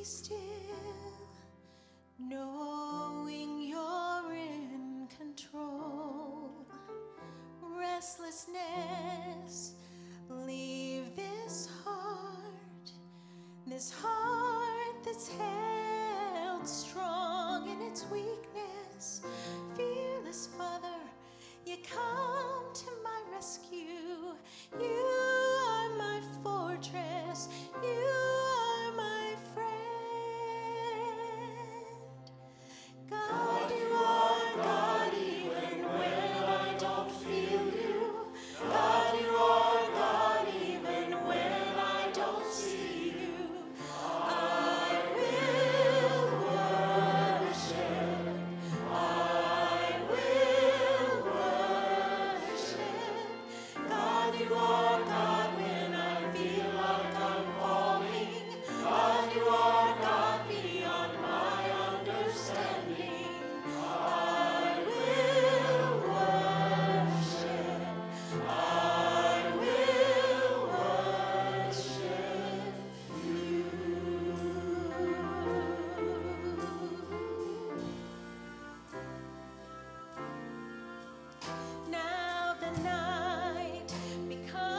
still, knowing you're in control. Restlessness, leave this heart that's held strong in its weakness. Fearless Father, you come to my rescue. You are my fortress. You are my friend. God, you are God even when I don't feel you. God, you are God even when I don't see you. I will worship. I will worship. God, you are God when I feel like I'm falling. God, you are God beyond my understanding. I will worship. I will worship you. Now the night becomes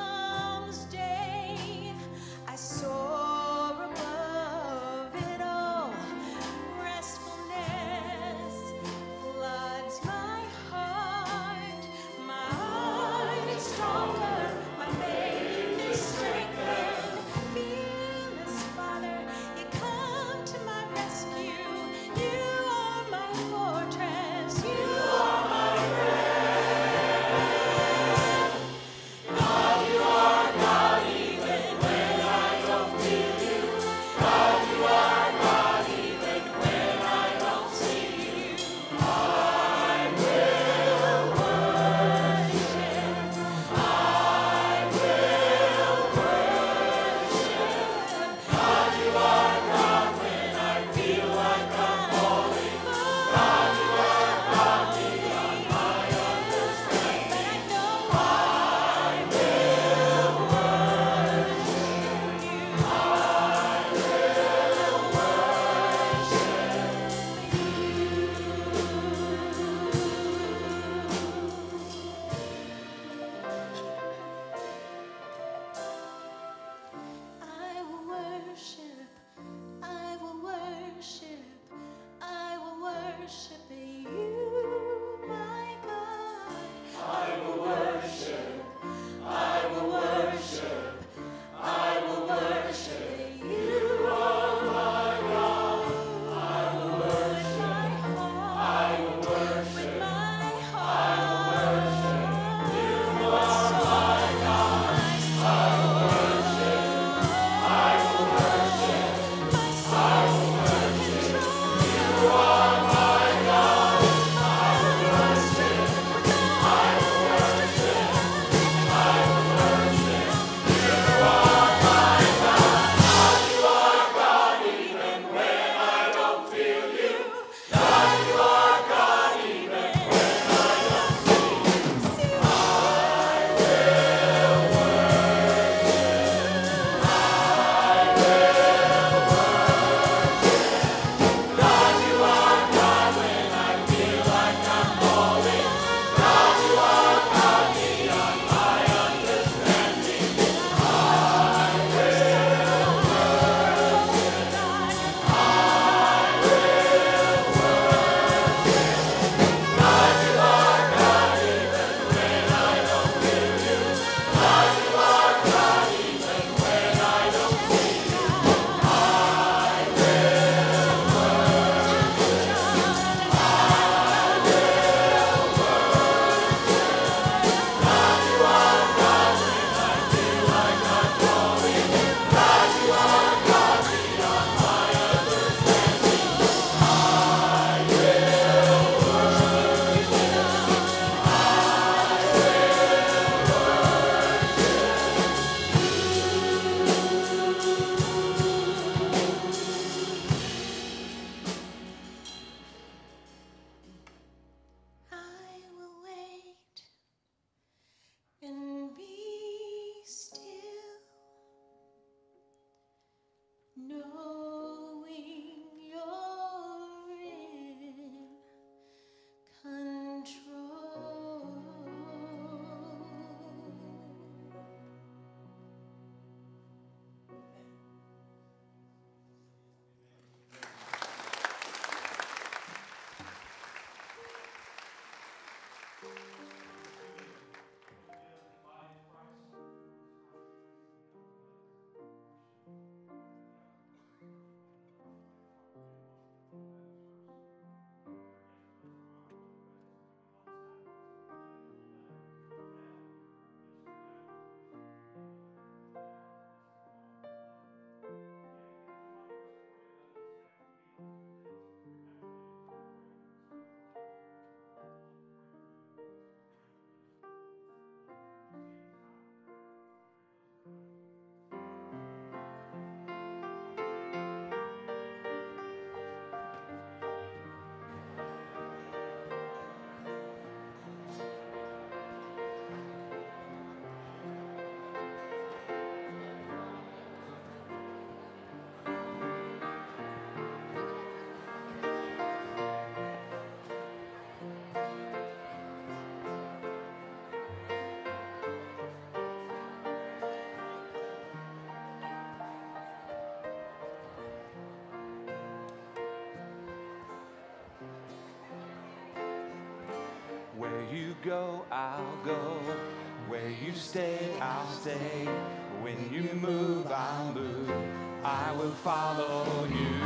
you go, I'll go. Where you stay, I'll stay. When you move, I'll move. I will follow you.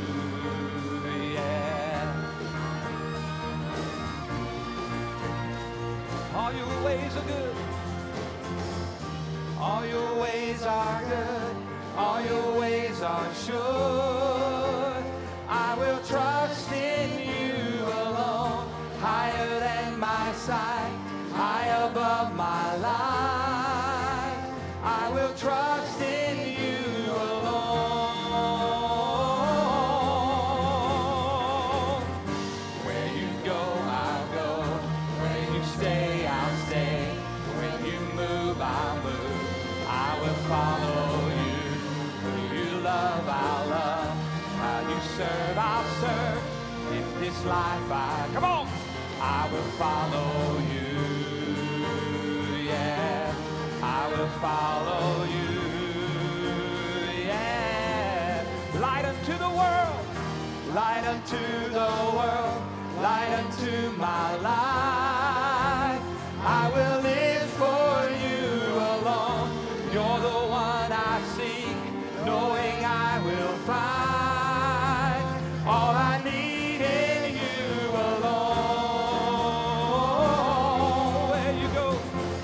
Yeah. All your ways are good. All your ways are good. All your ways are sure. I will trust in you alone. Higher than my sight, high above my life. I will trust in you alone. Where you go, I'll go. Where you stay, I'll stay. When you move, I'll move. I will follow you. Who you love, I'll love. How you serve, I'll serve. If this life come on! I will follow you. Yeah, I will follow you. Yeah, light unto the world, light unto the world, light unto my life. I will live for you alone. You're the one I seek, knowing I will find all I need in you alone. Where you go,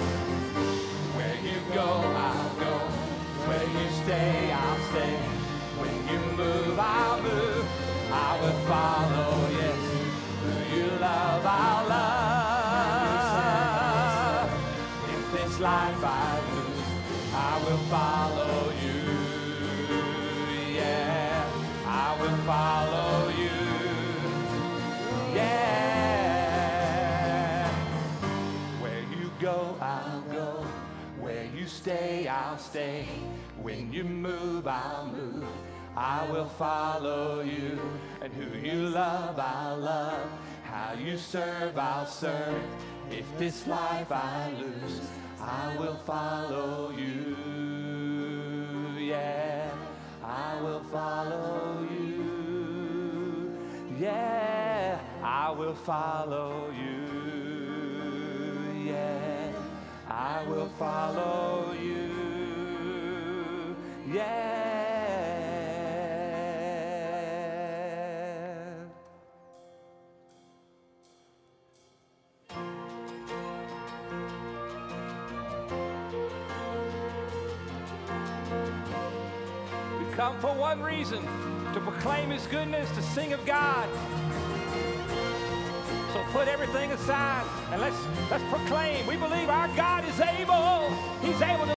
I'll go. Where you stay, I'll stay. When you move, I'll move. I will follow, yes. Who you love, I'll love. If this life I lose, I will follow you. Yeah, I will follow you. Yeah. Where you go, I'll go. Where you stay, I'll stay. When you move, I'll move. I will follow you. And who you love, I'll love. How you serve, I'll serve. If this life I lose, I will follow you. Yeah, I will follow you. Yeah, I will follow you. Yeah, I will follow you. Yeah. Come for one reason, to proclaim his goodness, to sing of God. So put everything aside and let's proclaim. We believe our God is able. He's able to